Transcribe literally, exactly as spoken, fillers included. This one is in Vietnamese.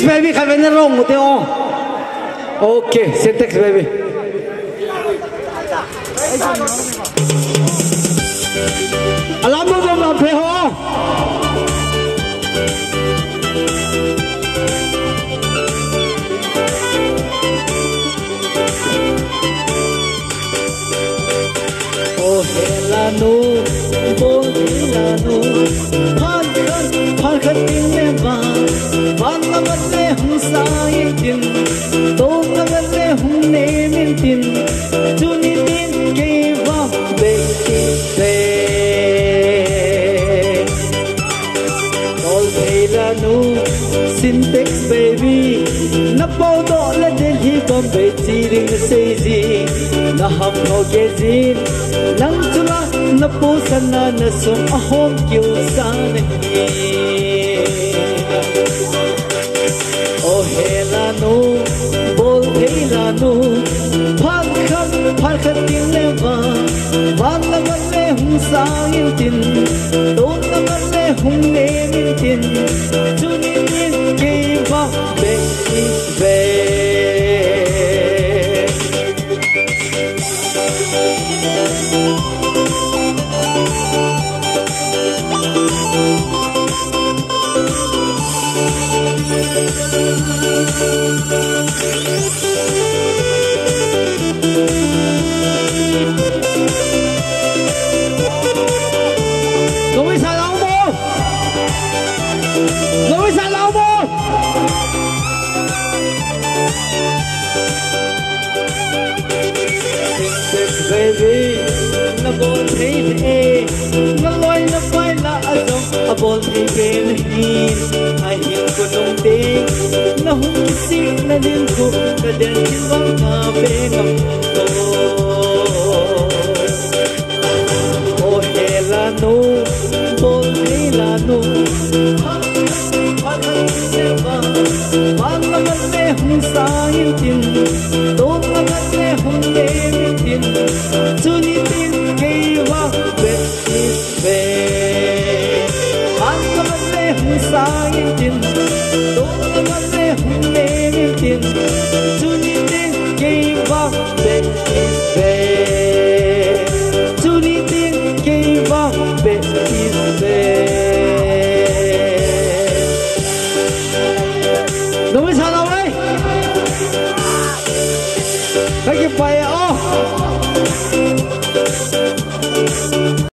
baby khai bên rong một tiêu. Ok, syntax baby. Alam mo ba mga preho? Oh helano, oh helano, phan khan phan khan tin me ba, phan na mat le hum sai tin, to na mat le hum ne min tin, chuni tin ke va be be. Oh helano, syntax baby, na po do la del hi bom be chi ring se ji, na ham ho ke ji. Nang chula na po sana na sum ahom kyu sana hi. Oh helano, bol helano, phal kham phal khat tin le va, van na man le hum sang in tin, don na man le hum ne min tin, chuni tin ke va be be. Baby, na bol hey hey, na loy na pai la azom, a bol hey hey hin, ai hin ko nong ting, na hum kisi na din ko, ka den silwang ka pengam to. Oh helano, bol helano, pan na man le hum sa hin tin, ton na man le hum le min tin. Chuni tin ke va be be, pan na man le hum sa hin tin, ton na man le hum le min tin. Chuni tin ke va be be, chuni tin ke va be.